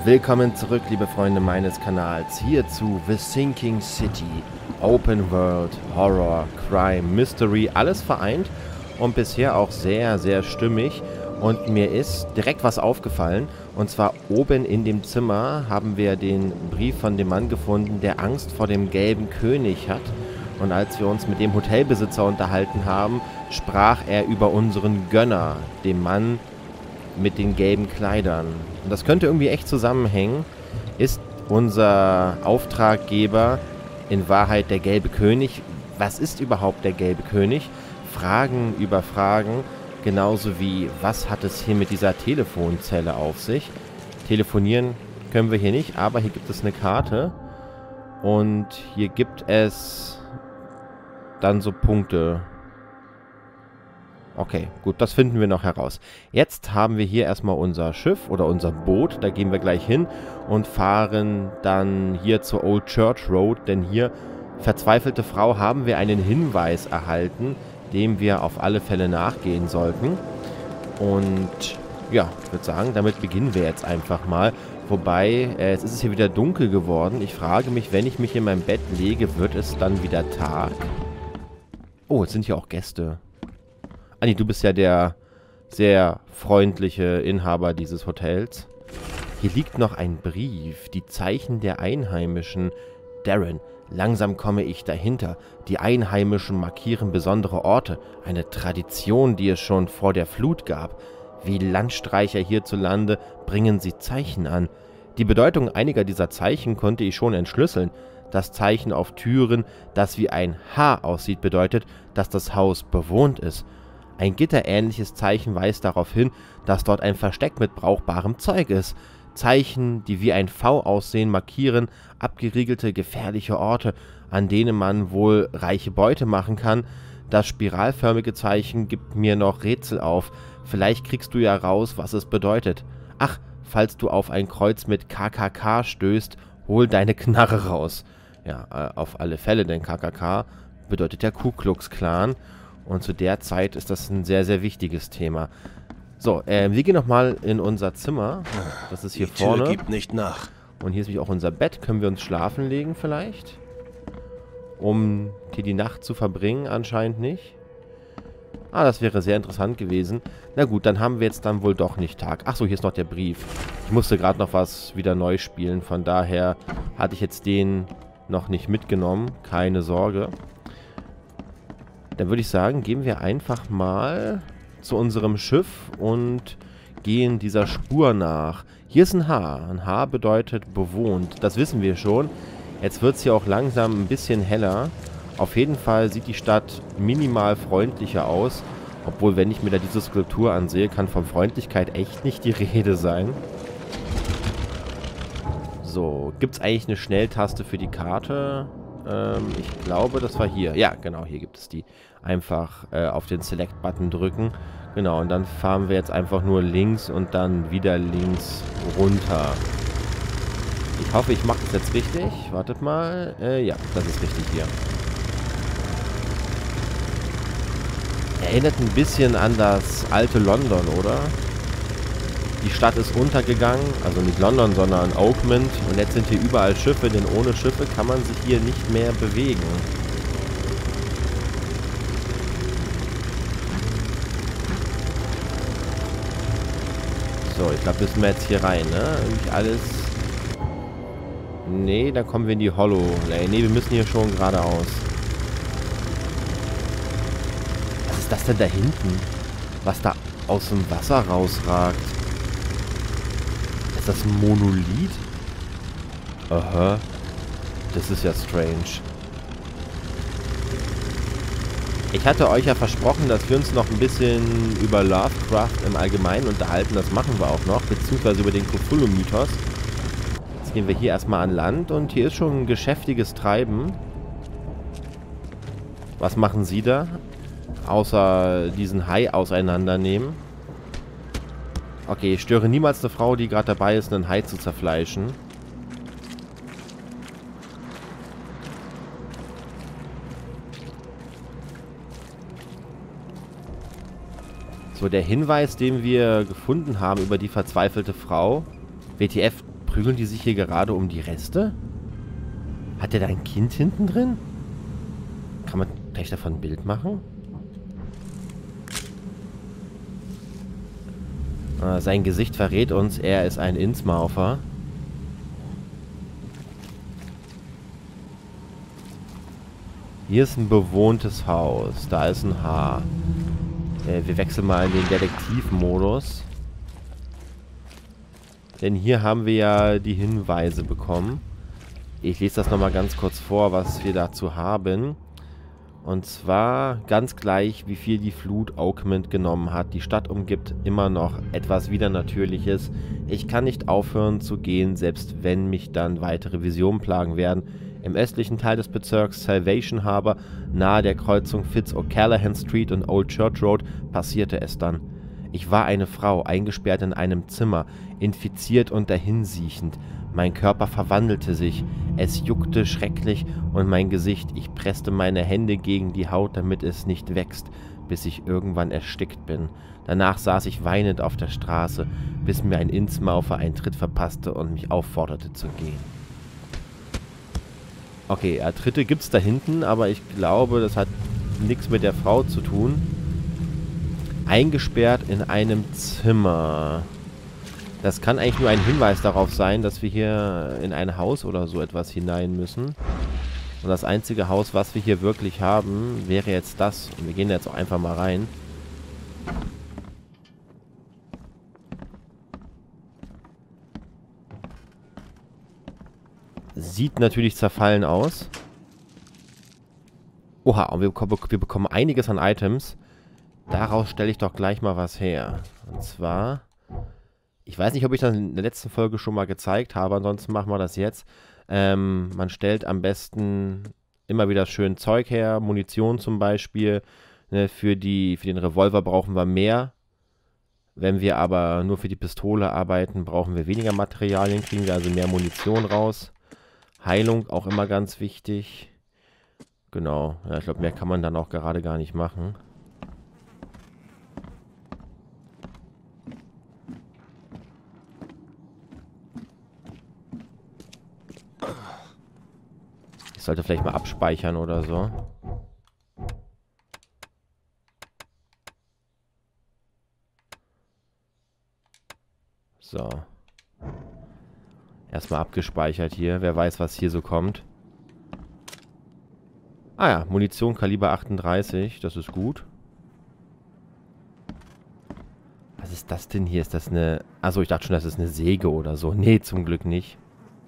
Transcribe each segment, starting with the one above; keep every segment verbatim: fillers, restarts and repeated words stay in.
Willkommen zurück, liebe Freunde meines Kanals, hier zu The Sinking City. Open World, Horror, Crime, Mystery, alles vereint und bisher auch sehr, sehr stimmig. Und mir ist direkt was aufgefallen, und zwar oben in dem Zimmer haben wir den Brief von dem Mann gefunden, der Angst vor dem gelben König hat. Und als wir uns mit dem Hotelbesitzer unterhalten haben, sprach er über unseren Gönner, dem Mann mit den gelben Kleidern. Und das könnte irgendwie echt zusammenhängen. Ist unser Auftraggeber in Wahrheit der gelbe König? Was ist überhaupt der gelbe König? Fragen über Fragen, genauso wie, was hat es hier mit dieser Telefonzelle auf sich? Telefonieren können wir hier nicht, aber hier gibt es eine Karte. Und hier gibt es dann so Punkte. Okay, gut, das finden wir noch heraus. Jetzt haben wir hier erstmal unser Schiff oder unser Boot. Da gehen wir gleich hin und fahren dann hier zur Old Church Road. Denn hier, verzweifelte Frau, haben wir einen Hinweis erhalten, dem wir auf alle Fälle nachgehen sollten. Und ja, ich würde sagen, damit beginnen wir jetzt einfach mal. Wobei, äh, jetzt ist es hier wieder dunkel geworden. Ich frage mich, wenn ich mich in mein Bett lege, wird es dann wieder Tag? Oh, jetzt sind hier auch Gäste. Anni, du bist ja der sehr freundliche Inhaber dieses Hotels. Hier liegt noch ein Brief, die Zeichen der Einheimischen. Darren, langsam komme ich dahinter. Die Einheimischen markieren besondere Orte, eine Tradition, die es schon vor der Flut gab. Wie Landstreicher hierzulande bringen sie Zeichen an. Die Bedeutung einiger dieser Zeichen konnte ich schon entschlüsseln. Das Zeichen auf Türen, das wie ein H aussieht, bedeutet, dass das Haus bewohnt ist. Ein gitterähnliches Zeichen weist darauf hin, dass dort ein Versteck mit brauchbarem Zeug ist. Zeichen, die wie ein V aussehen, markieren abgeriegelte, gefährliche Orte, an denen man wohl reiche Beute machen kann. Das spiralförmige Zeichen gibt mir noch Rätsel auf. Vielleicht kriegst du ja raus, was es bedeutet. Ach, falls du auf ein Kreuz mit K K K stößt, hol deine Knarre raus. Ja, äh, auf alle Fälle, denn K K K bedeutet der Ku Klux Klan. Und zu der Zeit ist das ein sehr, sehr wichtiges Thema. So, äh, wir gehen nochmal in unser Zimmer. Das ist hier Die Tür vorne. gibt nicht nach. Und hier ist nämlich auch unser Bett. Können wir uns schlafen legen vielleicht? Um hier die Nacht zu verbringen? Anscheinend nicht. Ah, das wäre sehr interessant gewesen. Na gut, dann haben wir jetzt dann wohl doch nicht Tag. Achso, hier ist noch der Brief. Ich musste gerade noch was wieder neu spielen. Von daher hatte ich jetzt den noch nicht mitgenommen. Keine Sorge. Dann würde ich sagen, gehen wir einfach mal zu unserem Schiff und gehen dieser Spur nach. Hier ist ein H. Ein H bedeutet bewohnt. Das wissen wir schon. Jetzt wird es hier auch langsam ein bisschen heller. Auf jeden Fall sieht die Stadt minimal freundlicher aus. Obwohl, wenn ich mir da diese Skulptur ansehe, kann von Freundlichkeit echt nicht die Rede sein. So, gibt es eigentlich eine Schnelltaste für die Karte? Ähm, ich glaube, das war hier. Ja, genau, hier gibt es die. Einfach äh, auf den Select-Button drücken. Genau, und dann fahren wir jetzt einfach nur links und dann wieder links runter. Ich hoffe, ich mache das jetzt richtig. Wartet mal. Äh, ja, das ist richtig hier. Erinnert ein bisschen an das alte London, oder? Die Stadt ist untergegangen. Also nicht London, sondern Oakmont. Und jetzt sind hier überall Schiffe, denn ohne Schiffe kann man sich hier nicht mehr bewegen. So, ich glaube, müssen wir jetzt hier rein, ne? Irgendwie alles... Nee, da kommen wir in die Hollow. Nee, nee, wir müssen hier schon geradeaus. Was ist das denn da hinten? Was da aus dem Wasser rausragt? Ist das ein Monolith? Aha. Das ist ja strange. Ich hatte euch ja versprochen, dass wir uns noch ein bisschen über Lovecraft im Allgemeinen unterhalten. Das machen wir auch noch, beziehungsweise über den Cthulhu-Mythos. Jetzt gehen wir hier erstmal an Land und hier ist schon ein geschäftiges Treiben. Was machen Sie da? Außer diesen Hai auseinandernehmen. Okay, ich störe niemals eine Frau, die gerade dabei ist, einen Hai zu zerfleischen. So, der Hinweis, den wir gefunden haben über die verzweifelte Frau. W T F Prügeln die sich hier gerade um die Reste? Hat der da ein Kind hinten drin? Kann man gleich davon ein Bild machen? Ah, sein Gesicht verrät uns, er ist ein Innsmoufer. Hier ist ein bewohntes Haus. Da ist ein Haar. Äh, wir wechseln mal in den Detektivmodus. Denn hier haben wir ja die Hinweise bekommen. Ich lese das nochmal ganz kurz vor, was wir dazu haben. Und zwar ganz gleich, wie viel die Flut Oakmont genommen hat. Die Stadt umgibt immer noch etwas Widernatürliches. Ich kann nicht aufhören zu gehen, selbst wenn mich dann weitere Visionen plagen werden. Im östlichen Teil des Bezirks Salvation Harbor, nahe der Kreuzung Fitz-O'Callaghan Street und Old Church Road, passierte es dann. Ich war eine Frau, eingesperrt in einem Zimmer, infiziert und dahinsiechend. Mein Körper verwandelte sich. Es juckte schrecklich und mein Gesicht. Ich presste meine Hände gegen die Haut, damit es nicht wächst, bis ich irgendwann erstickt bin. Danach saß ich weinend auf der Straße, bis mir ein Innsmoufer einen Tritt verpasste und mich aufforderte zu gehen. Okay, ja, Tritte gibt's da hinten, aber ich glaube, das hat nichts mit der Frau zu tun. Eingesperrt in einem Zimmer. Das kann eigentlich nur ein Hinweis darauf sein, dass wir hier in ein Haus oder so etwas hinein müssen. Und das einzige Haus, was wir hier wirklich haben, wäre jetzt das. Und wir gehen jetzt auch einfach mal rein. Sieht natürlich zerfallen aus. Oha, und wir, wir bekommen einiges an Items. Daraus stelle ich doch gleich mal was her. Und zwar... Ich weiß nicht, ob ich das in der letzten Folge schon mal gezeigt habe, ansonsten machen wir das jetzt. Ähm, man stellt am besten immer wieder schön Zeug her, Munition zum Beispiel. Ne, für, die, für den Revolver brauchen wir mehr. Wenn wir aber nur für die Pistole arbeiten, brauchen wir weniger Materialien, kriegen wir also mehr Munition raus. Heilung auch immer ganz wichtig. Genau, ja, ich glaube, mehr kann man dann auch gerade gar nicht machen. Ich sollte vielleicht mal abspeichern oder so. So. Erstmal abgespeichert hier. Wer weiß, was hier so kommt. Ah ja, Munition Kaliber achtunddreißig. Das ist gut. Was ist das denn hier? Ist das eine... Achso, ich dachte schon, das ist eine Säge oder so. Nee, zum Glück nicht.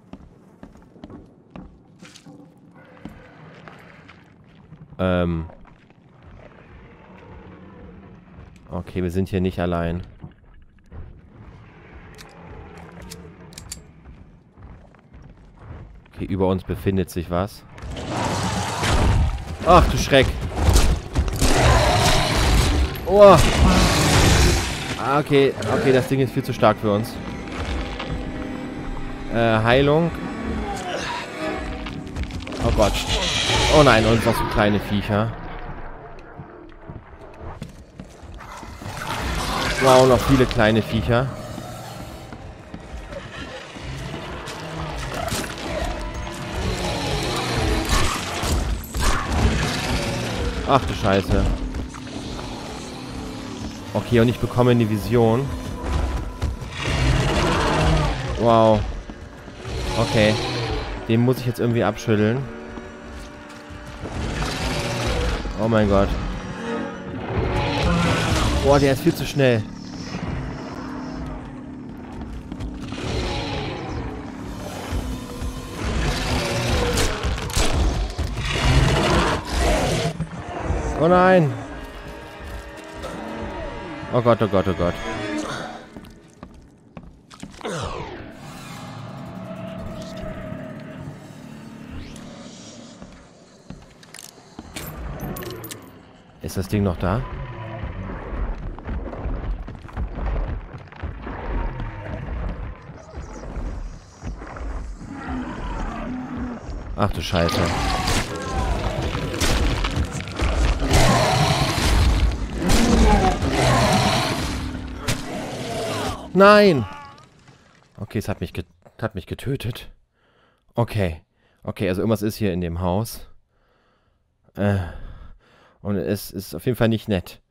Ähm. Okay, wir sind hier nicht allein. Okay, über uns befindet sich was. Ach du Schreck. Oh. Ah, okay, okay, das Ding ist viel zu stark für uns. Äh, Heilung. Oh Gott. Oh nein, und was für kleine Viecher. Wow, noch viele kleine Viecher. Ach du Scheiße. Okay, und ich bekomme eine Vision. Wow. Okay. Den muss ich jetzt irgendwie abschütteln. Oh mein Gott. Boah, der ist viel zu schnell. Oh nein. Oh Gott, oh Gott, oh Gott. Ist das Ding noch da? Ach du Scheiße. Nein! Okay, es hat mich, ge Das hat mich getötet. Okay. Okay, also irgendwas ist hier in dem Haus. Äh. Und es ist auf jeden Fall nicht nett.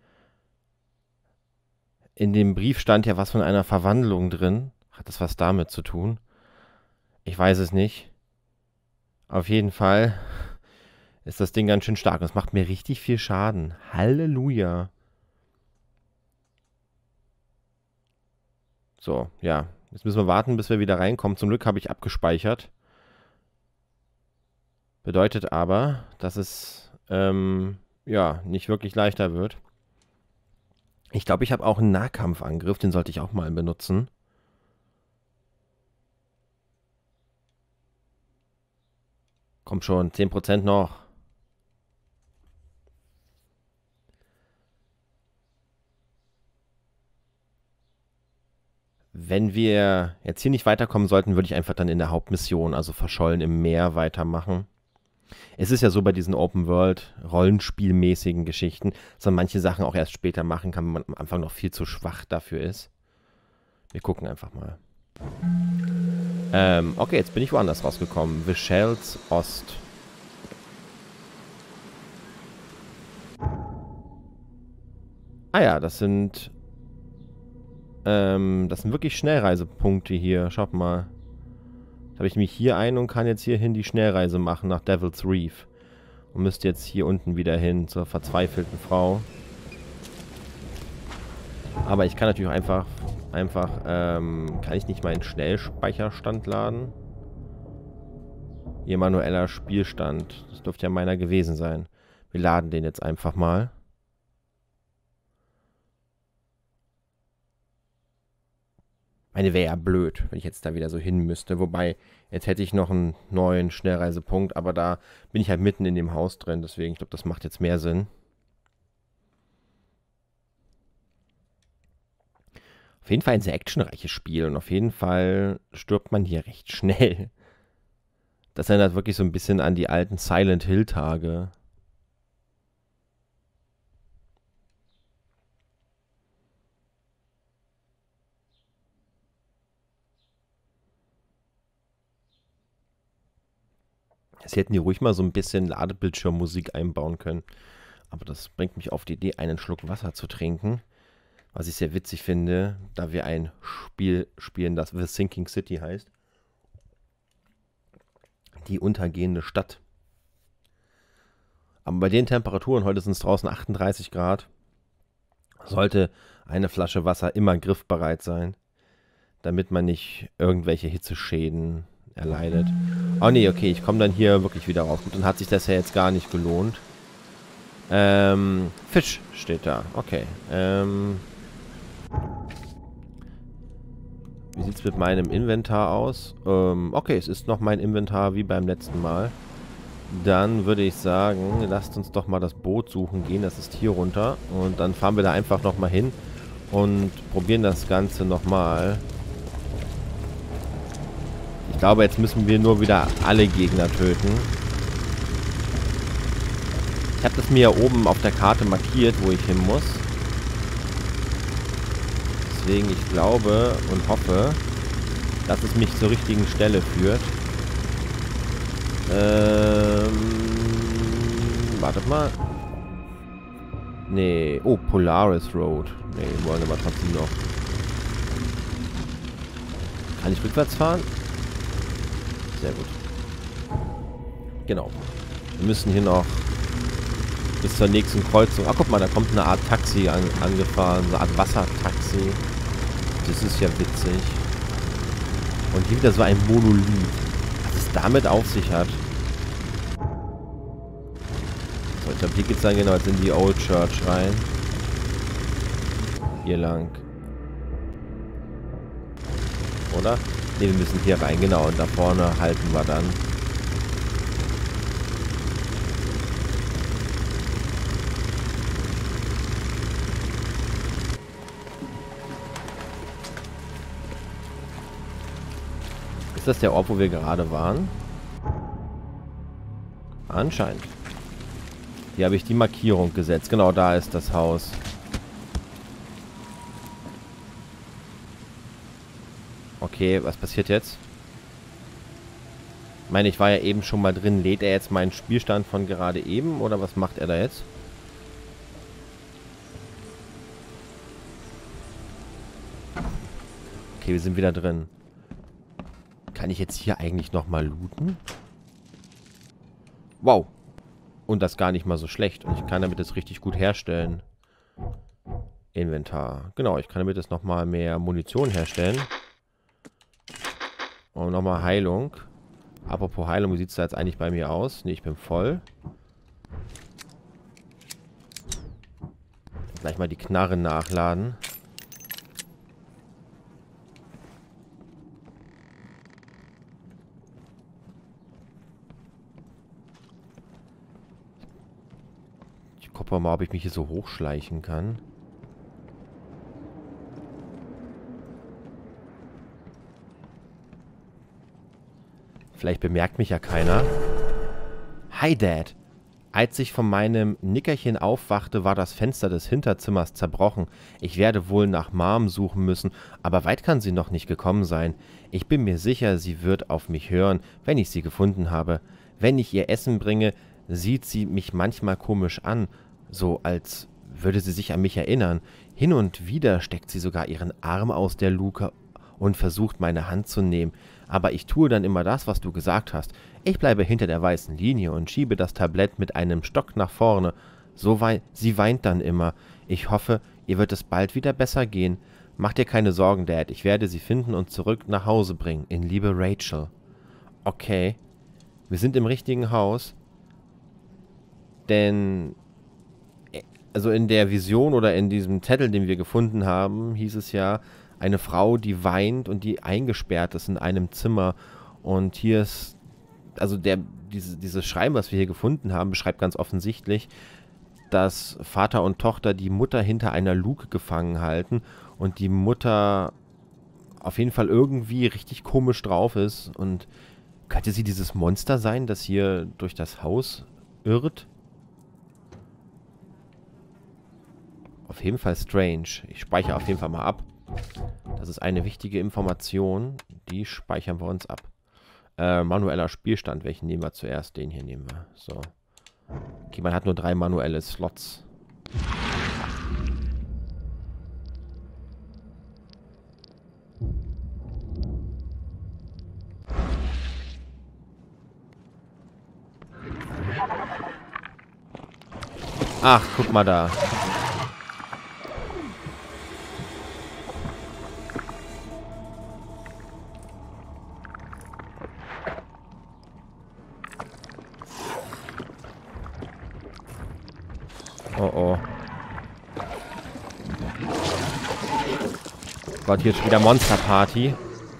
In dem Brief stand ja was von einer Verwandlung drin. Hat das was damit zu tun? Ich weiß es nicht. Auf jeden Fall ist das Ding ganz schön stark. Das macht mir richtig viel Schaden. Halleluja. So, ja. Jetzt müssen wir warten, bis wir wieder reinkommen. Zum Glück habe ich abgespeichert. Bedeutet aber, dass es ähm, ja nicht wirklich leichter wird. Ich glaube, ich habe auch einen Nahkampfangriff. Den sollte ich auch mal benutzen. Komm schon, zehn Prozent noch. Wenn wir jetzt hier nicht weiterkommen sollten, würde ich einfach dann in der Hauptmission, also verschollen im Meer, weitermachen. Es ist ja so bei diesen Open-World-Rollenspielmäßigen Geschichten, dass man manche Sachen auch erst später machen kann, wenn man am Anfang noch viel zu schwach dafür ist. Wir gucken einfach mal. Ähm, okay, jetzt bin ich woanders rausgekommen. Vishells Ost. Ah ja, das sind... Ähm, das sind wirklich Schnellreisepunkte hier. Schaut mal. Da habe ich mich hier ein und kann jetzt hierhin die Schnellreise machen nach Devil's Reef. Und müsste jetzt hier unten wieder hin zur verzweifelten Frau. Aber ich kann natürlich auch einfach, einfach, ähm, kann ich nicht meinen Schnellspeicherstand laden? Hier manueller Spielstand. Das dürfte ja meiner gewesen sein. Wir laden den jetzt einfach mal. Meine wäre ja blöd, wenn ich jetzt da wieder so hin müsste. Wobei, jetzt hätte ich noch einen neuen Schnellreisepunkt, aber da bin ich halt mitten in dem Haus drin. Deswegen, ich glaube, das macht jetzt mehr Sinn. Auf jeden Fall ein sehr actionreiches Spiel und auf jeden Fall stirbt man hier recht schnell. Das erinnert wirklich so ein bisschen an die alten Silent Hill Tage. Sie hätten hier ruhig mal so ein bisschen Ladebildschirmmusik einbauen können. Aber das bringt mich auf die Idee, einen Schluck Wasser zu trinken. Was ich sehr witzig finde, da wir ein Spiel spielen, das The Sinking City heißt. Die untergehende Stadt. Aber bei den Temperaturen, heute sind es draußen achtunddreißig Grad, sollte eine Flasche Wasser immer griffbereit sein, damit man nicht irgendwelche Hitzeschäden erleidet. Oh nee, okay, ich komme dann hier wirklich wieder raus. Gut, dann hat sich das ja jetzt gar nicht gelohnt. Ähm, Fisch steht da. Okay. Ähm, wie sieht es mit meinem Inventar aus? Ähm, okay, es ist noch mein Inventar wie beim letzten Mal. Dann würde ich sagen, lasst uns doch mal das Boot suchen gehen. Das ist hier runter. Und dann fahren wir da einfach nochmal hin und probieren das Ganze nochmal. Ich glaube, jetzt müssen wir nur wieder alle Gegner töten. Ich habe das mir ja oben auf der Karte markiert, wo ich hin muss. Deswegen, ich glaube und hoffe, dass es mich zur richtigen Stelle führt. Ähm, wartet mal. Nee, oh, Polaris Road. Nee, wollen aber trotzdem noch. Kann ich rückwärts fahren? Sehr gut. Genau. Wir müssen hier noch bis zur nächsten Kreuzung. Ach, guck mal, da kommt eine Art Taxi an, angefahren. So eine Art Wassertaxi. Das ist ja witzig. Und hier wieder so ein Monolith. Was es damit auf sich hat. So, ich glaube, hier geht es dann genau jetzt in die Old Church rein. Hier lang. Oder? Ne, wir müssen hier rein, genau. Und da vorne halten wir dann. Ist das der Ort, wo wir gerade waren? Anscheinend. Hier habe ich die Markierung gesetzt. Genau, da ist das Haus. Okay, was passiert jetzt? Ich meine, ich war ja eben schon mal drin. Lädt er jetzt meinen Spielstand von gerade eben oder was macht er da jetzt? Okay, wir sind wieder drin. Kann ich jetzt hier eigentlich nochmal looten? Wow. Und das gar nicht mal so schlecht. Und ich kann damit das richtig gut herstellen. Inventar. Genau, ich kann damit jetzt nochmal mehr Munition herstellen. Und nochmal Heilung. Apropos Heilung, wie sieht es da jetzt eigentlich bei mir aus? Ne, ich bin voll. Gleich mal die Knarre nachladen. Ich gucke mal, ob ich mich hier so hochschleichen kann. Vielleicht bemerkt mich ja keiner. Hi, Dad. Als ich von meinem Nickerchen aufwachte, war das Fenster des Hinterzimmers zerbrochen. Ich werde wohl nach Mom suchen müssen, aber weit kann sie noch nicht gekommen sein. Ich bin mir sicher, sie wird auf mich hören, wenn ich sie gefunden habe. Wenn ich ihr Essen bringe, sieht sie mich manchmal komisch an, so als würde sie sich an mich erinnern. Hin und wieder steckt sie sogar ihren Arm aus der Luke und versucht, meine Hand zu nehmen. Aber ich tue dann immer das, was du gesagt hast. Ich bleibe hinter der weißen Linie und schiebe das Tablett mit einem Stock nach vorne. So wei- sie weint dann immer. Ich hoffe, ihr wird es bald wieder besser gehen. Mach dir keine Sorgen, Dad. Ich werde sie finden und zurück nach Hause bringen. In Liebe, Rachel. Okay. Wir sind im richtigen Haus. Denn... Also in der Vision oder in diesem Zettel, den wir gefunden haben, hieß es ja, eine Frau, die weint und die eingesperrt ist in einem Zimmer. Und hier ist, also der, diese, dieses Schreiben, was wir hier gefunden haben, beschreibt ganz offensichtlich, dass Vater und Tochter die Mutter hinter einer Luke gefangen halten und die Mutter auf jeden Fall irgendwie richtig komisch drauf ist. Und könnte sie dieses Monster sein, das hier durch das Haus irrt? Auf jeden Fall strange. Ich speichere auf jeden Fall mal ab. Das ist eine wichtige Information. Die speichern wir uns ab. Äh, manueller Spielstand. Welchen nehmen wir zuerst? Den hier nehmen wir. So. Okay, man hat nur drei manuelle Slots. Ach, guck mal da. Oh oh. Gott, hier ist schon wieder Monster Party.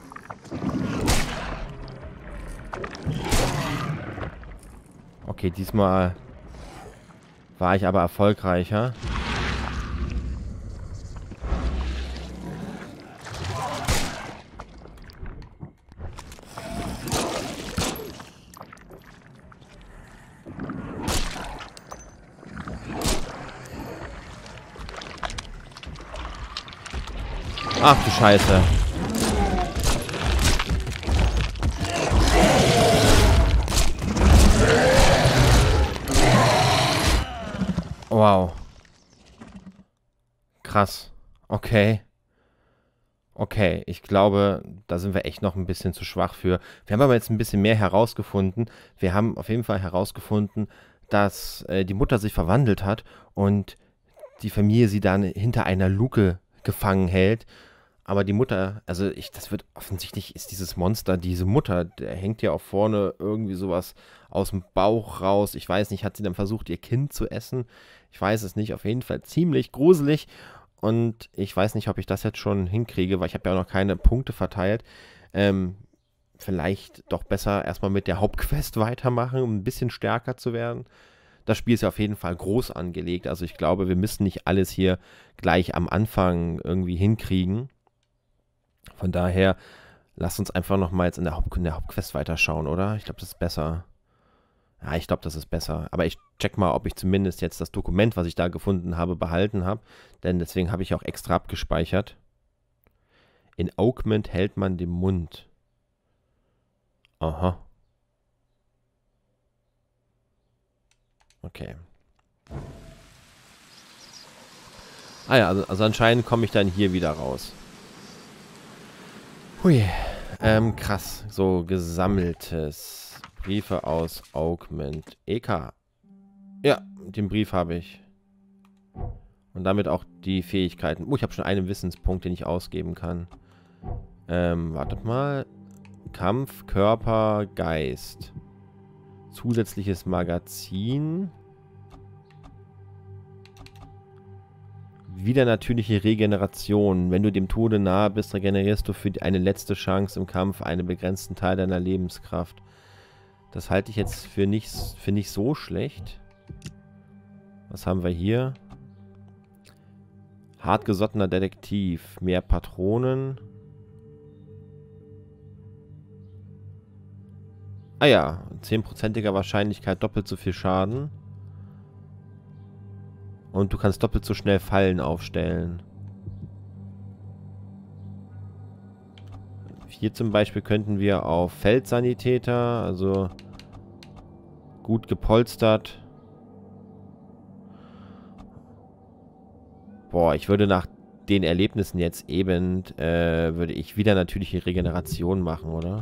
Okay, diesmal war ich aber erfolgreicher. Ach du Scheiße. Wow. Krass. Okay. Okay, ich glaube, da sind wir echt noch ein bisschen zu schwach für. Wir haben aber jetzt ein bisschen mehr herausgefunden. Wir haben auf jeden Fall herausgefunden, dass äh, die Mutter sich verwandelt hat und die Familie sie dann hinter einer Luke gefangen hält. Aber die Mutter, also ich, das wird offensichtlich, ist dieses Monster, diese Mutter, der hängt ja auch vorne irgendwie sowas aus dem Bauch raus. Ich weiß nicht, hat sie dann versucht, ihr Kind zu essen? Ich weiß es nicht, auf jeden Fall ziemlich gruselig. Und ich weiß nicht, ob ich das jetzt schon hinkriege, weil ich habe ja auch noch keine Punkte verteilt. Ähm, vielleicht doch besser erstmal mit der Hauptquest weitermachen, um ein bisschen stärker zu werden. Das Spiel ist ja auf jeden Fall groß angelegt. Also ich glaube, wir müssen nicht alles hier gleich am Anfang irgendwie hinkriegen. Von daher, lasst uns einfach nochmal jetzt in der, Haupt in der Hauptquest weiterschauen, oder? Ich glaube, das ist besser. Ja, ich glaube, das ist besser. Aber ich check mal, ob ich zumindest jetzt das Dokument, was ich da gefunden habe, behalten habe. Denn deswegen habe ich auch extra abgespeichert. In Oakmont hält man den Mund. Aha. Okay. Ah ja, also, also anscheinend komme ich dann hier wieder raus. Hui. Ähm, krass. So, gesammeltes. Briefe aus Augment. E K. Ja, den Brief habe ich. Und damit auch die Fähigkeiten. Oh, ich habe schon einen Wissenspunkt, den ich ausgeben kann. Ähm, wartet mal. Kampf, Körper, Geist. Zusätzliches Magazin. Wieder natürliche Regeneration. Wenn du dem Tode nahe bist, regenerierst du für eine letzte Chance im Kampf einen begrenzten Teil deiner Lebenskraft. Das halte ich jetzt für nicht, für nicht so schlecht. Was haben wir hier? Hartgesottener Detektiv. Mehr Patronen. Ah ja, zehnprozentiger Wahrscheinlichkeit doppelt so viel Schaden. Und du kannst doppelt so schnell Fallen aufstellen. Hier zum Beispiel könnten wir auf Feldsanitäter, also gut gepolstert. Boah, ich würde nach den Erlebnissen jetzt eben, äh, würde ich wieder natürliche Regeneration machen, oder?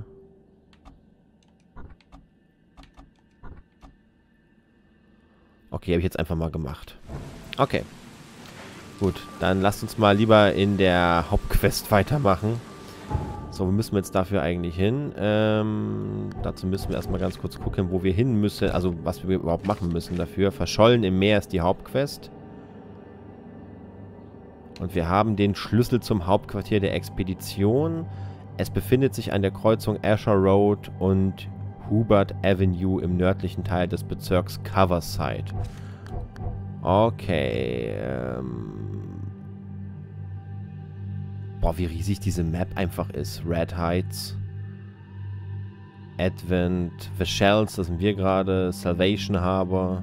Okay, habe ich jetzt einfach mal gemacht. Okay. Gut, dann lasst uns mal lieber in der Hauptquest weitermachen. So, wo müssen wir jetzt dafür eigentlich hin? Ähm, dazu müssen wir erstmal ganz kurz gucken, wo wir hin müssen. Also, was wir überhaupt machen müssen dafür. Verschollen im Meer ist die Hauptquest. Und wir haben den Schlüssel zum Hauptquartier der Expedition. Es befindet sich an der Kreuzung Asher Road und Hubert Avenue im nördlichen Teil des Bezirks Coverside. Okay. Ähm Boah, wie riesig diese Map einfach ist. Red Heights. Advent. The Shells, das sind wir gerade. Salvation Harbor.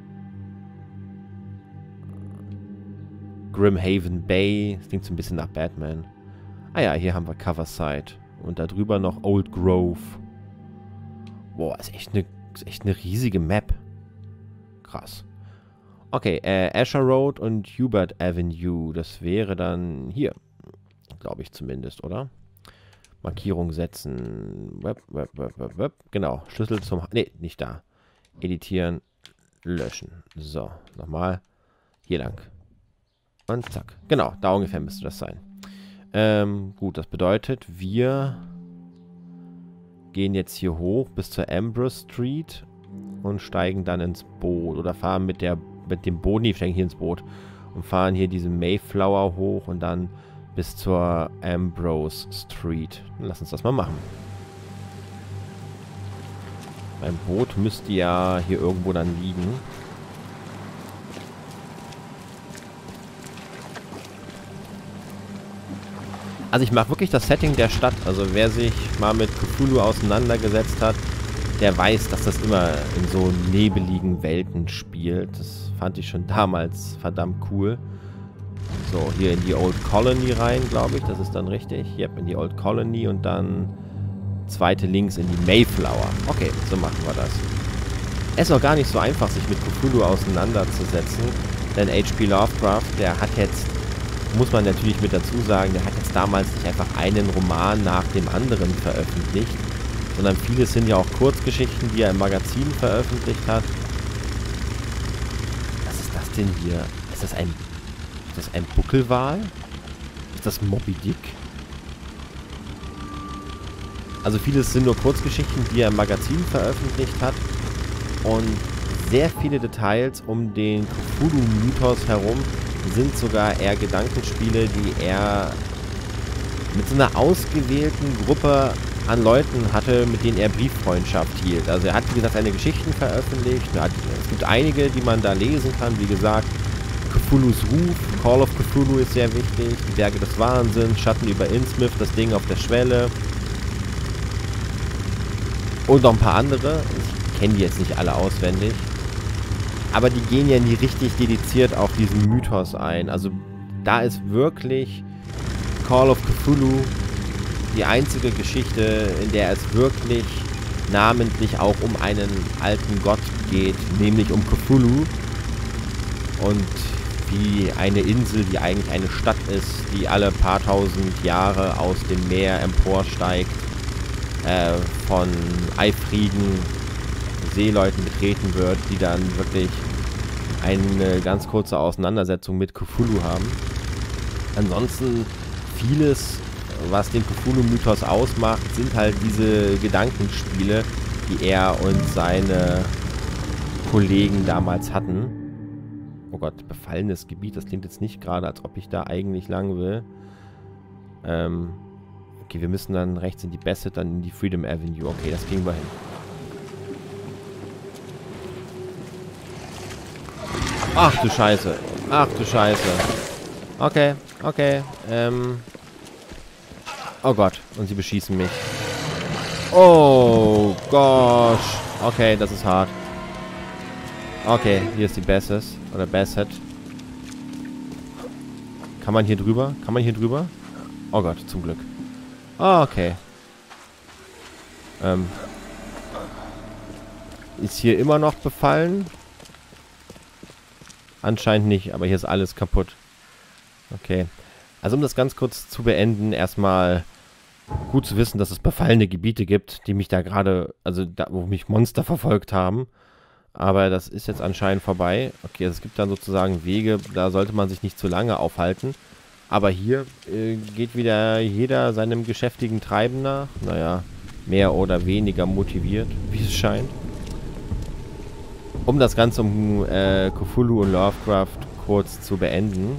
Grimhaven Bay. Das klingt so ein bisschen nach Batman. Ah ja, hier haben wir Coverside. Und da drüber noch Old Grove. Boah, ist echt eine, ist echt eine riesige Map. Krass. Okay, äh, Asher Road und Hubert Avenue. Das wäre dann hier. Glaube ich zumindest, oder? Markierung setzen. Web, web, web, web, web. Genau. Schlüssel zum... Ne, nicht da. Editieren. Löschen. So, nochmal. Hier lang. Und zack. Genau, da ungefähr müsste das sein. Ähm, gut, das bedeutet, wir gehen jetzt hier hoch bis zur Ambrose Street und steigen dann ins Boot. Oder fahren mit der mit dem Boot, nee, steigen hier ins Boot und fahren hier diese Mayflower hoch und dann bis zur Ambrose Street. Lass uns das mal machen. Mein Boot müsste ja hier irgendwo dann liegen. Also ich mag wirklich das Setting der Stadt. Also wer sich mal mit Cthulhu auseinandergesetzt hat, der weiß, dass das immer in so nebeligen Welten spielt. Das fand ich schon damals verdammt cool. So, hier in die Old Colony rein, glaube ich. Das ist dann richtig. Yep, in die Old Colony und dann zweite links in die Mayflower. Okay, so machen wir das. Es ist auch gar nicht so einfach, sich mit Cthulhu auseinanderzusetzen. Denn H P Lovecraft, der hat jetzt, muss man natürlich mit dazu sagen, der hat jetzt damals nicht einfach einen Roman nach dem anderen veröffentlicht, sondern vieles sind ja auch Kurzgeschichten, die er im Magazin veröffentlicht hat. Was ist das denn hier? Ist das ein, ist das ein Buckelwal? Ist das Moby Dick? Also vieles sind nur Kurzgeschichten, die er im Magazin veröffentlicht hat. Und sehr viele Details um den Cthulhu-Mythos herum sind sogar eher Gedankenspiele, die er mit so einer ausgewählten Gruppe an Leuten hatte, mit denen er Brieffreundschaft hielt. Also er hat, wie gesagt, seine Geschichten veröffentlicht. Hat, es gibt einige, die man da lesen kann. Wie gesagt, Cthulhus Ruf, Call of Cthulhu ist sehr wichtig. Die Berge des Wahnsinns, Schatten über Innsmouth, das Ding auf der Schwelle. Und noch ein paar andere. Ich kenne die jetzt nicht alle auswendig. Aber die gehen ja nie richtig dediziert auf diesen Mythos ein. Also da ist wirklich Call of Cthulhu die einzige Geschichte, in der es wirklich namentlich auch um einen alten Gott geht, nämlich um Cthulhu. Und wie eine Insel, die eigentlich eine Stadt ist, die alle paar tausend Jahre aus dem Meer emporsteigt, äh, von eifrigen Seeleuten betreten wird, die dann wirklich eine ganz kurze Auseinandersetzung mit Cthulhu haben. Ansonsten vieles, was den Cthulhu-Mythos ausmacht, sind halt diese Gedankenspiele, die er und seine Kollegen damals hatten. Oh Gott, befallenes Gebiet, das klingt jetzt nicht gerade, als ob ich da eigentlich lang will. Ähm, okay, wir müssen dann rechts in die Bassett, dann in die Freedom Avenue. Okay, das kriegen wir hin. Ach du Scheiße. Ach du Scheiße. Okay, okay. Ähm. Oh Gott, und sie beschießen mich. Oh gosh. Okay, das ist hart. Okay, hier ist die Bassett. Oder Bassett. Kann man hier drüber? Kann man hier drüber? Oh Gott, zum Glück. Oh, okay. Ähm. Ist hier immer noch befallen? Anscheinend nicht, aber hier ist alles kaputt. Okay. Also um das ganz kurz zu beenden, erstmal gut zu wissen, dass es befallene Gebiete gibt, die mich da gerade, also da, wo mich Monster verfolgt haben. Aber das ist jetzt anscheinend vorbei. Okay, es gibt dann sozusagen Wege, da sollte man sich nicht zu lange aufhalten. Aber hier äh, geht wieder jeder seinem geschäftigen Treiben nach. Naja, mehr oder weniger motiviert, wie es scheint. Um das Ganze um äh, Cthulhu und Lovecraft kurz zu beenden,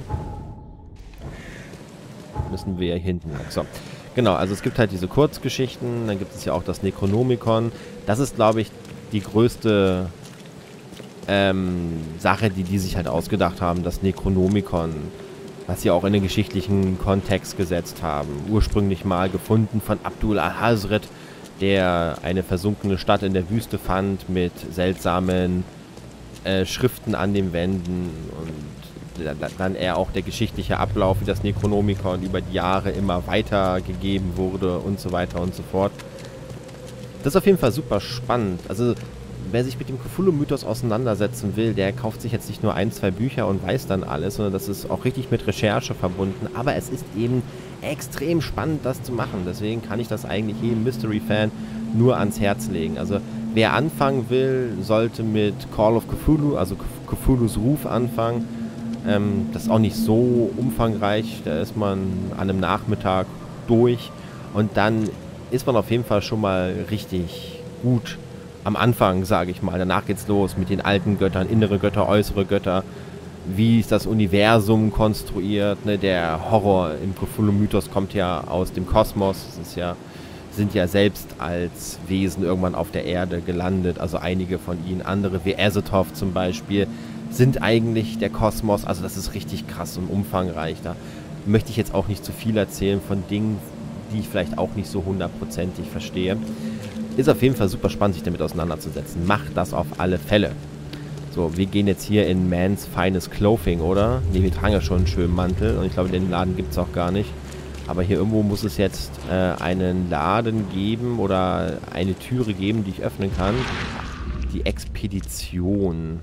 müssen wir hier hinten lang. So, genau, also es gibt halt diese Kurzgeschichten, dann gibt es ja auch das Necronomicon. Das ist, glaube ich, die größte ähm, Sache, die die sich halt ausgedacht haben, das Necronomicon, was sie auch in den geschichtlichen Kontext gesetzt haben. Ursprünglich mal gefunden von Abdul al-Hazred, der eine versunkene Stadt in der Wüste fand mit seltsamen äh, Schriften an den Wänden und da, dann eher auch der geschichtliche Ablauf, wie das Necronomicon über die Jahre immer weitergegeben wurde und so weiter und so fort. Das ist auf jeden Fall super spannend. Also wer sich mit dem Cthulhu-Mythos auseinandersetzen will, der kauft sich jetzt nicht nur ein, zwei Bücher und weiß dann alles, sondern das ist auch richtig mit Recherche verbunden. Aber es ist eben extrem spannend, das zu machen. Deswegen kann ich das eigentlich jedem Mystery-Fan nur ans Herz legen. Also wer anfangen will, sollte mit Call of Cthulhu, also Cthulhus Ruf anfangen. Ähm, das ist auch nicht so umfangreich. Da ist man an einem Nachmittag durch. Und dann ist man auf jeden Fall schon mal richtig gut am Anfang, sage ich mal. Danach geht's los mit den alten Göttern, innere Götter, äußere Götter. Wie ist das Universum konstruiert? Ne? Der Horror im Cthulhu-Mythos kommt ja aus dem Kosmos. Das ist ja, sind ja selbst als Wesen irgendwann auf der Erde gelandet. Also einige von ihnen, andere wie Azathoth zum Beispiel, sind eigentlich der Kosmos. Also das ist richtig krass und umfangreich. Da möchte ich jetzt auch nicht zu viel erzählen von Dingen, die ich vielleicht auch nicht so hundertprozentig verstehe. Ist auf jeden Fall super spannend, sich damit auseinanderzusetzen. Macht das auf alle Fälle. So, wir gehen jetzt hier in Man's Finest Clothing, oder? Ne, wir tragen ja schon einen schönen Mantel und ich glaube, den Laden gibt es auch gar nicht. Aber hier irgendwo muss es jetzt äh, einen Laden geben oder eine Türe geben, die ich öffnen kann. Die Expedition.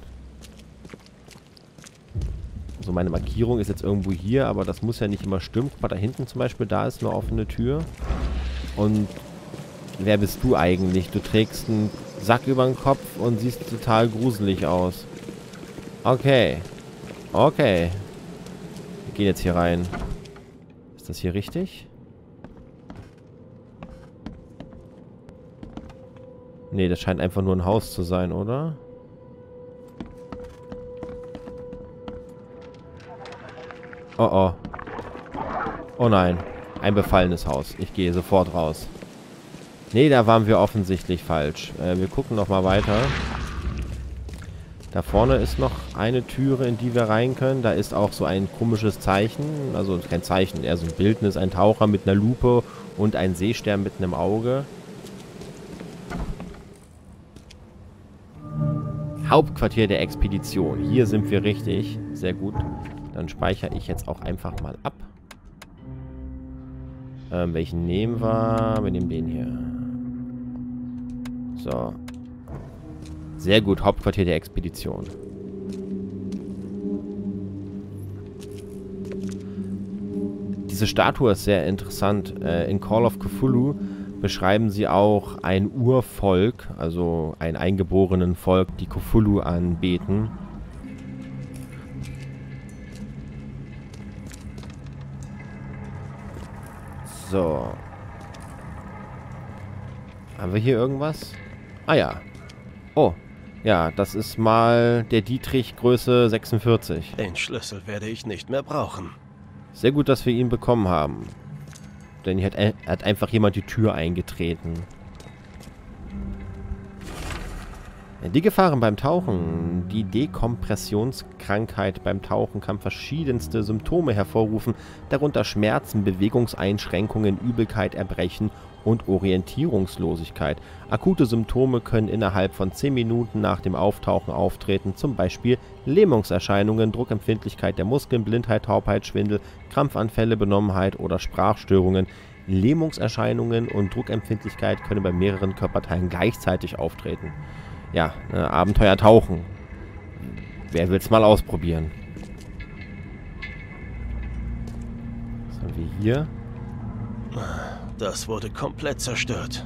So, meine Markierung ist jetzt irgendwo hier, aber das muss ja nicht immer stimmen. Guck mal, da hinten zum Beispiel, da ist eine offene Tür. Und wer bist du eigentlich? Du trägst einen Sack über den Kopf und siehst total gruselig aus. Okay. Okay. Wir gehen jetzt hier rein. Ist das hier richtig? Nee, das scheint einfach nur ein Haus zu sein, oder? Oh oh. Oh nein. Ein befallenes Haus. Ich gehe sofort raus. Nee, da waren wir offensichtlich falsch. Äh, wir gucken noch mal weiter. Da vorne ist noch eine Türe, in die wir rein können. Da ist auch so ein komisches Zeichen. Also kein Zeichen, eher so ein Bildnis. Ein Taucher mit einer Lupe und ein Seestern mit einem Auge. Hauptquartier der Expedition. Hier sind wir richtig. Sehr gut. Dann speichere ich jetzt auch einfach mal ab. Ähm, welchen nehmen wir? Wir nehmen den hier. So. Sehr gut, Hauptquartier der Expedition. Diese Statue ist sehr interessant. In Call of Cthulhu beschreiben sie auch ein Urvolk, also ein eingeborenen Volk, die Cthulhu anbeten. So. Haben wir hier irgendwas? Ah ja. Oh. Ja, das ist mal der Dietrich Größe sechsundvierzig. Den Schlüssel werde ich nicht mehr brauchen. Sehr gut, dass wir ihn bekommen haben. Denn hier hat, er hat einfach jemand die Tür eingetreten. Die Gefahren beim Tauchen. Die Dekompressionskrankheit beim Tauchen kann verschiedenste Symptome hervorrufen, darunter Schmerzen, Bewegungseinschränkungen, Übelkeit, Erbrechen und Orientierungslosigkeit. Akute Symptome können innerhalb von zehn Minuten nach dem Auftauchen auftreten, zum Beispiel Lähmungserscheinungen, Druckempfindlichkeit der Muskeln, Blindheit, Taubheit, Schwindel, Krampfanfälle, Benommenheit oder Sprachstörungen. Lähmungserscheinungen und Druckempfindlichkeit können bei mehreren Körperteilen gleichzeitig auftreten. Ja, äh, Abenteuer tauchen. Wer will's mal ausprobieren? Was haben wir hier? Das wurde komplett zerstört.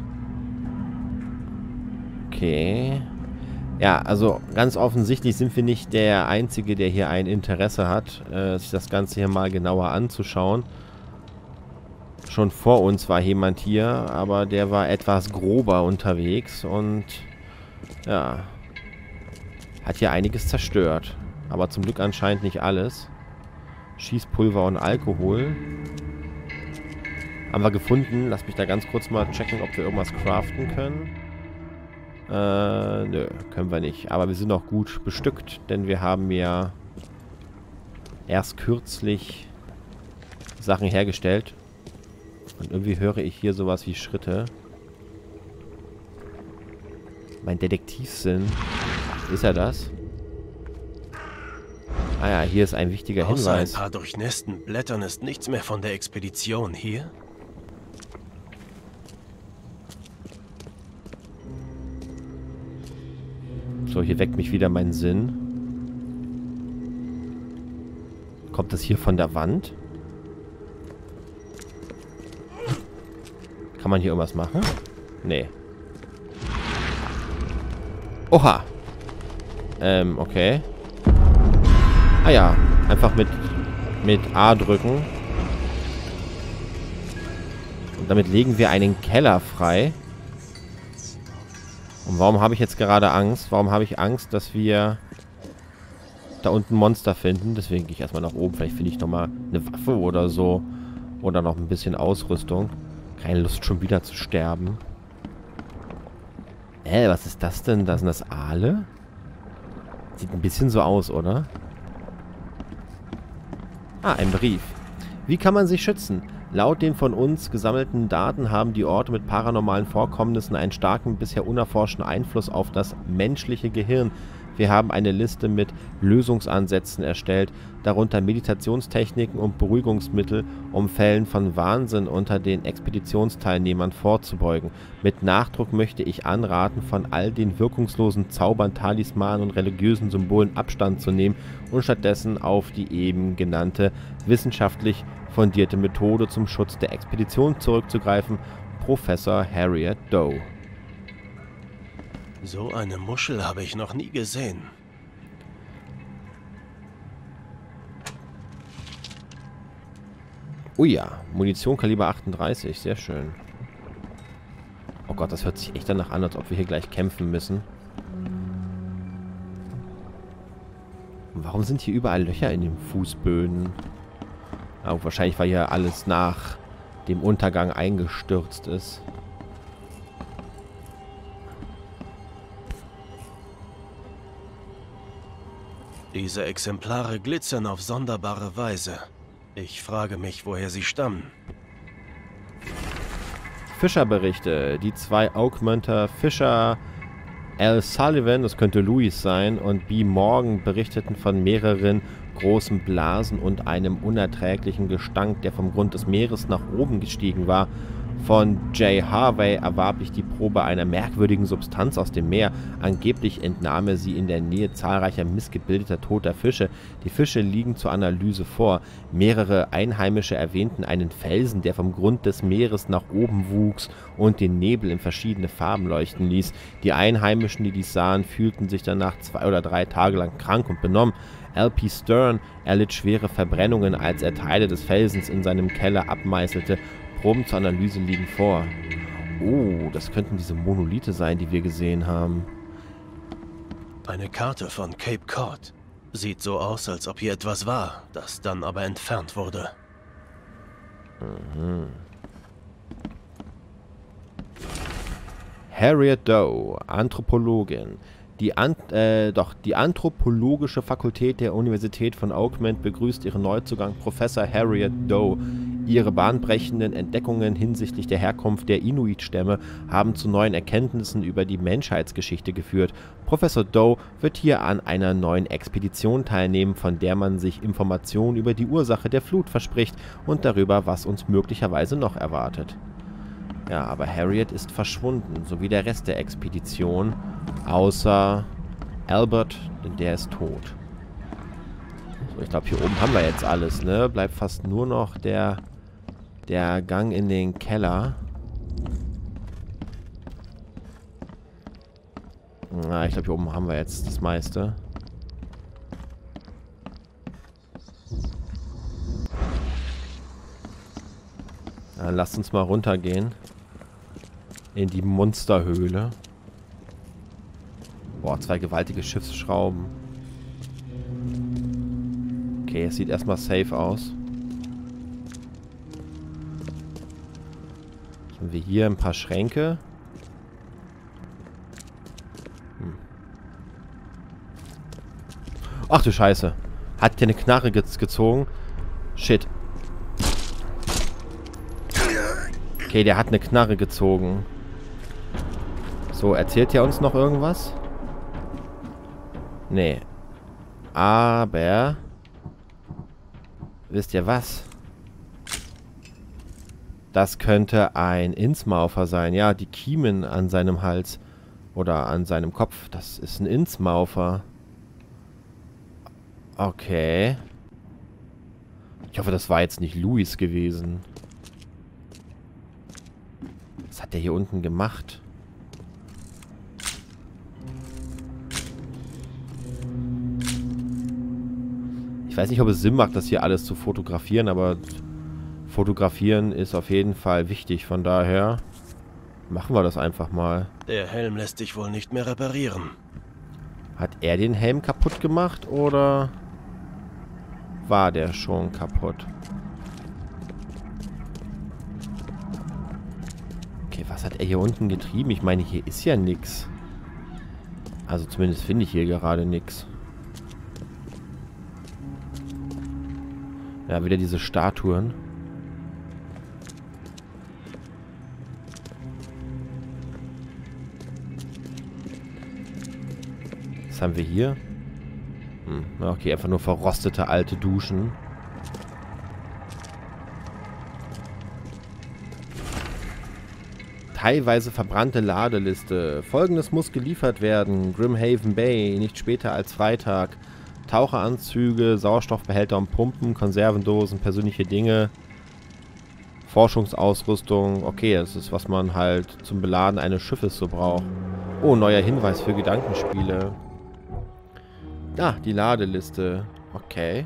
Okay. Ja, also ganz offensichtlich sind wir nicht der Einzige, der hier ein Interesse hat, äh, sich das Ganze hier mal genauer anzuschauen. Schon vor uns war jemand hier, aber der war etwas grober unterwegs und ja, hat hier einiges zerstört. Aber zum Glück anscheinend nicht alles. Schießpulver und Alkohol. Haben wir gefunden. Lass mich da ganz kurz mal checken, ob wir irgendwas craften können. Äh, nö, können wir nicht. Aber wir sind auch gut bestückt, denn wir haben ja erst kürzlich Sachen hergestellt. Und irgendwie höre ich hier sowas wie Schritte. Mein Detektivsinn. Ist er das? Ah ja, hier ist ein wichtiger Außer Hinweis. ein paar durchnässten Blättern ist nichts mehr von der Expedition hier. So, hier weckt mich wieder mein Sinn. Kommt das hier von der Wand? Kann man hier irgendwas machen? Nee. Oha. Ähm, okay. Ah ja, einfach mit, mit A drücken. Und damit legen wir einen Keller frei. Und warum habe ich jetzt gerade Angst? Warum habe ich Angst, dass wir da unten Monster finden? Deswegen gehe ich erstmal nach oben. Vielleicht finde ich nochmal eine Waffe oder so. Oder noch ein bisschen Ausrüstung. Keine Lust, schon wieder zu sterben. Äh, was ist das denn? Da sind das Aale? Sieht ein bisschen so aus, oder? Ah, ein Brief. Wie kann man sich schützen? Laut den von uns gesammelten Daten haben die Orte mit paranormalen Vorkommnissen einen starken, bisher unerforschten Einfluss auf das menschliche Gehirn. Wir haben eine Liste mit Lösungsansätzen erstellt, darunter Meditationstechniken und Beruhigungsmittel, um Fällen von Wahnsinn unter den Expeditionsteilnehmern vorzubeugen. Mit Nachdruck möchte ich anraten, von all den wirkungslosen Zaubern, Talismanen und religiösen Symbolen Abstand zu nehmen und stattdessen auf die eben genannte wissenschaftlich fundierte Methode zum Schutz der Expedition zurückzugreifen. Professor Harriet Doe. So eine Muschel habe ich noch nie gesehen. Oh ja, Munition Kaliber achtunddreißig, sehr schön. Oh Gott, das hört sich echt danach an, als ob wir hier gleich kämpfen müssen. Und warum sind hier überall Löcher in den Fußböden? Ah, wahrscheinlich, weil hier alles nach dem Untergang eingestürzt ist. Diese Exemplare glitzern auf sonderbare Weise. Ich frage mich, woher sie stammen. Fischerberichte. Die zwei Oakmonter Fischer Al Sullivan, das könnte Louis sein, und B. Morgan berichteten von mehreren großen Blasen und einem unerträglichen Gestank, der vom Grund des Meeres nach oben gestiegen war. Von Jay Harvey erwarb ich die Probe einer merkwürdigen Substanz aus dem Meer. Angeblich entnahm er sie in der Nähe zahlreicher missgebildeter toter Fische. Die Fische liegen zur Analyse vor. Mehrere Einheimische erwähnten einen Felsen, der vom Grund des Meeres nach oben wuchs und den Nebel in verschiedene Farben leuchten ließ. Die Einheimischen, die dies sahen, fühlten sich danach zwei oder drei Tage lang krank und benommen. L P Stern erlitt schwere Verbrennungen, als er Teile des Felsens in seinem Keller abmeißelte. Proben zur Analyse liegen vor. Oh, das könnten diese Monolithe sein, die wir gesehen haben. Eine Karte von Cape Cod. Sieht so aus, als ob hier etwas war, das dann aber entfernt wurde. Mhm. Harriet Doe, Anthropologin. Die, An äh, doch, die Anthropologische Fakultät der Universität von Oakland begrüßt ihren Neuzugang Professor Harriet Doe. Ihre bahnbrechenden Entdeckungen hinsichtlich der Herkunft der Inuit-Stämme haben zu neuen Erkenntnissen über die Menschheitsgeschichte geführt. Professor Doe wird hier an einer neuen Expedition teilnehmen, von der man sich Informationen über die Ursache der Flut verspricht und darüber, was uns möglicherweise noch erwartet. Ja, aber Harriet ist verschwunden, sowie der Rest der Expedition, außer Albert, denn der ist tot. So, ich glaube, hier oben haben wir jetzt alles, ne? Bleibt fast nur noch der, der Gang in den Keller. Na, ich glaube, hier oben haben wir jetzt das meiste. Dann lasst uns mal runtergehen. In die Monsterhöhle. Boah, zwei gewaltige Schiffsschrauben. Okay, es sieht erstmal safe aus. Jetzt haben wir hier ein paar Schränke. Hm. Ach du Scheiße. Hat der eine Knarre ge gezogen? Shit. Okay, der hat eine Knarre gezogen. So, erzählt er uns noch irgendwas? Nee. Aber... Wisst ihr was? Das könnte ein Innsmoufer sein. Ja, die Kiemen an seinem Hals. Oder an seinem Kopf. Das ist ein Innsmoufer. Okay. Ich hoffe, das war jetzt nicht Louis gewesen. Was hat der hier unten gemacht? Ich weiß nicht, ob es Sinn macht, das hier alles zu fotografieren, aber fotografieren ist auf jeden Fall wichtig. Von daher machen wir das einfach mal. Der Helm lässt sich wohl nicht mehr reparieren. Hat er den Helm kaputt gemacht oder war der schon kaputt? Okay, was hat er hier unten getrieben? Ich meine, hier ist ja nichts. Also zumindest finde ich hier gerade nichts. Ja, wieder diese Statuen. Was haben wir hier? Hm, okay, einfach nur verrostete alte Duschen. Teilweise verbrannte Ladeliste. Folgendes muss geliefert werden. Grimhaven Bay, nicht später als Freitag. Taucheranzüge, Sauerstoffbehälter und Pumpen, Konservendosen, persönliche Dinge, Forschungsausrüstung. Okay, das ist, was man halt zum Beladen eines Schiffes so braucht. Oh, neuer Hinweis für Gedankenspiele. Ah, die Ladeliste. Okay.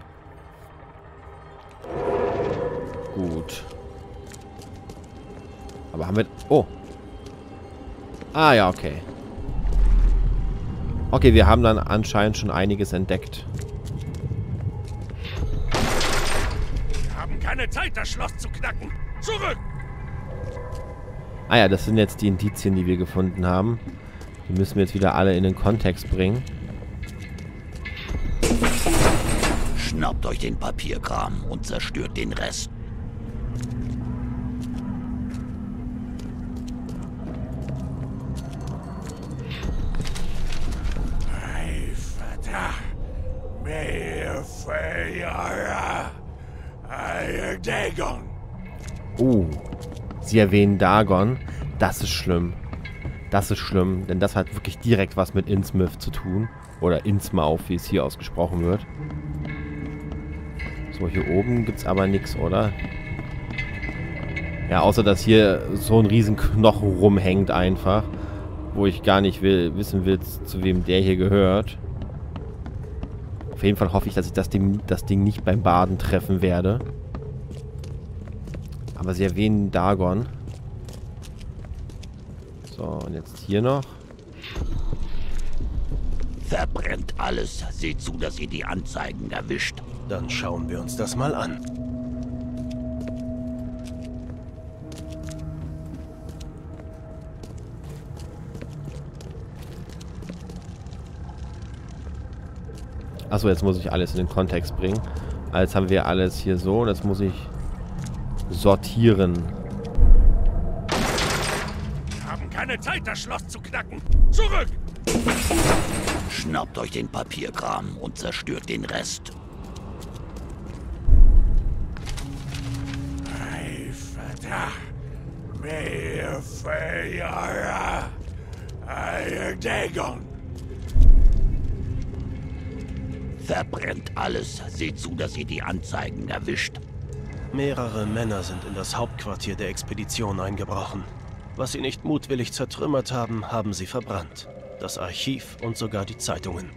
Gut. Aber haben wir... Oh. Ah ja, okay. Okay, wir haben dann anscheinend schon einiges entdeckt. Wir haben keine Zeit, das Schloss zu knacken. Zurück! Ah ja, das sind jetzt die Indizien, die wir gefunden haben. Die müssen wir jetzt wieder alle in den Kontext bringen. Schnappt euch den Papierkram und zerstört den Rest. Uh, Sie erwähnen Dagon. Das ist schlimm. Das ist schlimm, denn das hat wirklich direkt was mit Innsmouth zu tun. Oder Innsmouth, wie es hier ausgesprochen wird. So, hier oben gibt es aber nichts, oder? Ja, außer dass hier so ein riesen Knochen rumhängt einfach. Wo ich gar nicht will, wissen will, zu wem der hier gehört. Auf jeden Fall hoffe ich, dass ich das Ding, das Ding nicht beim Baden treffen werde. Aber sie erwähnen Dagon. So, und jetzt hier noch. Verbrennt alles. Seht zu, dass ihr die Anzeigen erwischt. Dann schauen wir uns das mal an. Achso, jetzt muss ich alles in den Kontext bringen. Jetzt haben wir alles hier so und jetzt muss ich sortieren. Wir haben keine Zeit, das Schloss zu knacken. Zurück! Schnappt euch den Papierkram und zerstört den Rest. Eifata, mehr Feuer, Dagon. Verbrennt alles. Seht zu, dass ihr die Anzeigen erwischt. Mehrere Männer sind in das Hauptquartier der Expedition eingebrochen. Was sie nicht mutwillig zertrümmert haben, haben sie verbrannt. Das Archiv und sogar die Zeitungen.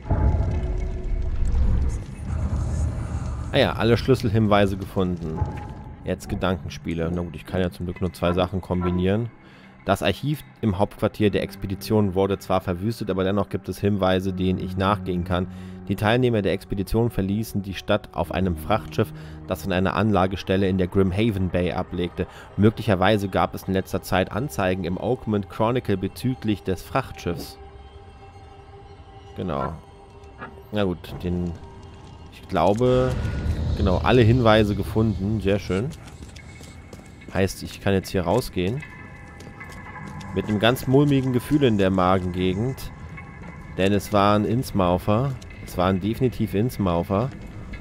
Ah ja, alle Schlüsselhinweise gefunden. Jetzt Gedankenspiele. Na gut, ich kann ja zum Glück nur zwei Sachen kombinieren. Das Archiv im Hauptquartier der Expedition wurde zwar verwüstet, aber dennoch gibt es Hinweise, denen ich nachgehen kann. Die Teilnehmer der Expedition verließen die Stadt auf einem Frachtschiff, das von einer Anlagestelle in der Grimhaven Bay ablegte. Möglicherweise gab es in letzter Zeit Anzeigen im Oakmont Chronicle bezüglich des Frachtschiffs. Genau. Na gut, den... Ich glaube... Genau, alle Hinweise gefunden. Sehr schön. Heißt, ich kann jetzt hier rausgehen. Mit einem ganz mulmigen Gefühl in der Magengegend. Denn es waren Innsmouther. Es waren definitiv Innsmouther.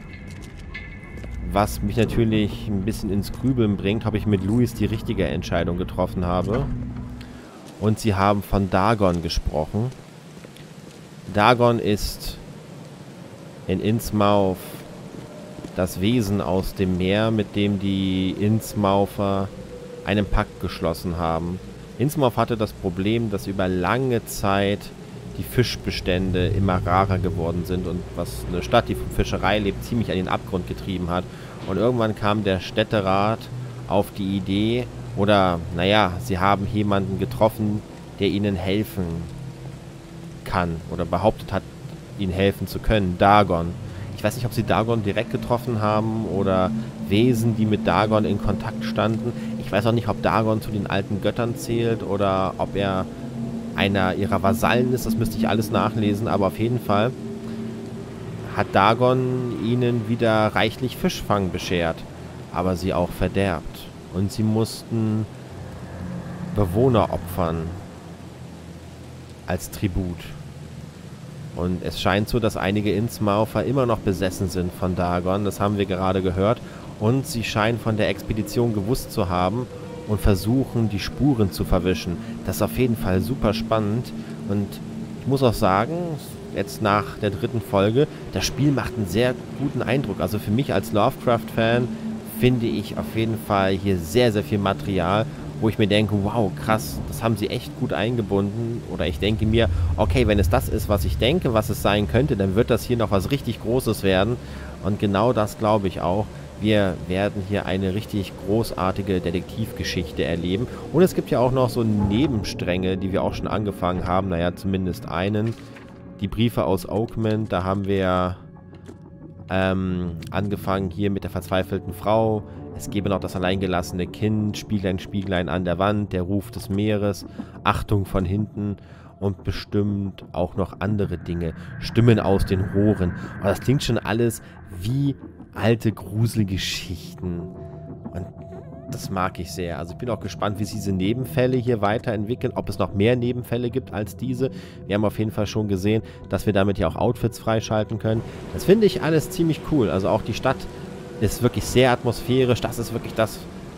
Was mich natürlich ein bisschen ins Grübeln bringt, ob ich mit Louis die richtige Entscheidung getroffen habe. Und sie haben von Dagon gesprochen. Dagon ist in Innsmouth das Wesen aus dem Meer, mit dem die Innsmouther einen Pakt geschlossen haben. Innsmouth hatte das Problem, dass über lange Zeit die Fischbestände immer rarer geworden sind und was eine Stadt, die von Fischerei lebt, ziemlich an den Abgrund getrieben hat. Und irgendwann kam der Städterat auf die Idee, oder naja, sie haben jemanden getroffen, der ihnen helfen kann oder behauptet hat, ihnen helfen zu können. Dagon. Ich weiß nicht, ob sie Dagon direkt getroffen haben oder Wesen, die mit Dagon in Kontakt standen. Ich weiß auch nicht, ob Dagon zu den alten Göttern zählt oder ob er einer ihrer Vasallen ist. Das müsste ich alles nachlesen, aber auf jeden Fall hat Dagon ihnen wieder reichlich Fischfang beschert, aber sie auch verderbt. Und sie mussten Bewohner opfern als Tribut. Und es scheint so, dass einige Innsmouther immer noch besessen sind von Dagon. Das haben wir gerade gehört. Und sie scheinen von der Expedition gewusst zu haben und versuchen, die Spuren zu verwischen. Das ist auf jeden Fall super spannend. Und ich muss auch sagen, jetzt nach der dritten Folge, das Spiel macht einen sehr guten Eindruck. Also für mich als Lovecraft-Fan finde ich auf jeden Fall hier sehr, sehr viel Material, wo ich mir denke, wow, krass, das haben sie echt gut eingebunden. Oder ich denke mir, okay, wenn es das ist, was ich denke, was es sein könnte, dann wird das hier noch was richtig Großes werden. Und genau das glaube ich auch. Wir werden hier eine richtig großartige Detektivgeschichte erleben. Und es gibt ja auch noch so Nebenstränge, die wir auch schon angefangen haben. Naja, zumindest einen. Die Briefe aus Oakmont, da haben wir ähm, angefangen hier mit der verzweifelten Frau. Es gebe noch das alleingelassene Kind, Spieglein, Spieglein an der Wand, der Ruf des Meeres, Achtung von hinten und bestimmt auch noch andere Dinge. Stimmen aus den Rohren. Aber das klingt schon alles wie alte Gruselgeschichten. Und das mag ich sehr. Also ich bin auch gespannt, wie sich diese Nebenfälle hier weiterentwickeln, ob es noch mehr Nebenfälle gibt als diese. Wir haben auf jeden Fall schon gesehen, dass wir damit ja auch Outfits freischalten können. Das finde ich alles ziemlich cool. Also auch die Stadt ist wirklich sehr atmosphärisch. Das ist wirklich das,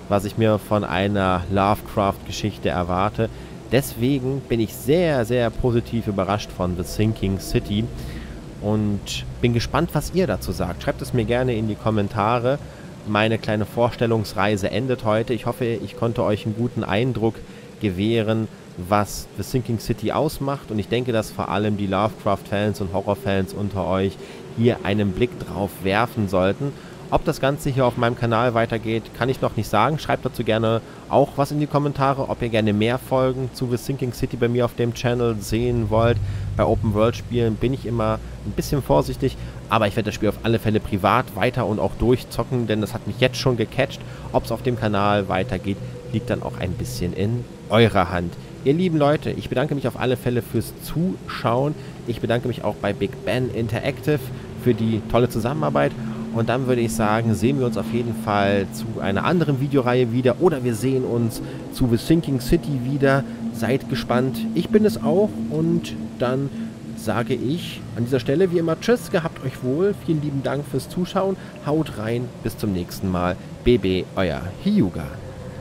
was ich mir von einer Lovecraft-Geschichte erwarte. Deswegen bin ich sehr, sehr positiv überrascht von The Sinking City und bin gespannt, was ihr dazu sagt. Schreibt es mir gerne in die Kommentare. Meine kleine Vorstellungsreise endet heute. Ich hoffe, ich konnte euch einen guten Eindruck gewähren, was The Sinking City ausmacht. Und ich denke, dass vor allem die Lovecraft-Fans und Horror-Fans unter euch hier einen Blick drauf werfen sollten. Ob das Ganze hier auf meinem Kanal weitergeht, kann ich noch nicht sagen. Schreibt dazu gerne auch was in die Kommentare, ob ihr gerne mehr Folgen zu The Sinking City bei mir auf dem Channel sehen wollt. Bei Open-World-Spielen bin ich immer ein bisschen vorsichtig, aber ich werde das Spiel auf alle Fälle privat weiter und auch durchzocken, denn das hat mich jetzt schon gecatcht. Ob es auf dem Kanal weitergeht, liegt dann auch ein bisschen in eurer Hand. Ihr lieben Leute, ich bedanke mich auf alle Fälle fürs Zuschauen. Ich bedanke mich auch bei Big Ben Interactive für die tolle Zusammenarbeit. Und dann würde ich sagen, sehen wir uns auf jeden Fall zu einer anderen Videoreihe wieder. Oder wir sehen uns zu The Sinking City wieder. Seid gespannt. Ich bin es auch. Und dann sage ich an dieser Stelle wie immer Tschüss, gehabt euch wohl. Vielen lieben Dank fürs Zuschauen. Haut rein. Bis zum nächsten Mal. B B, euer Hyuga.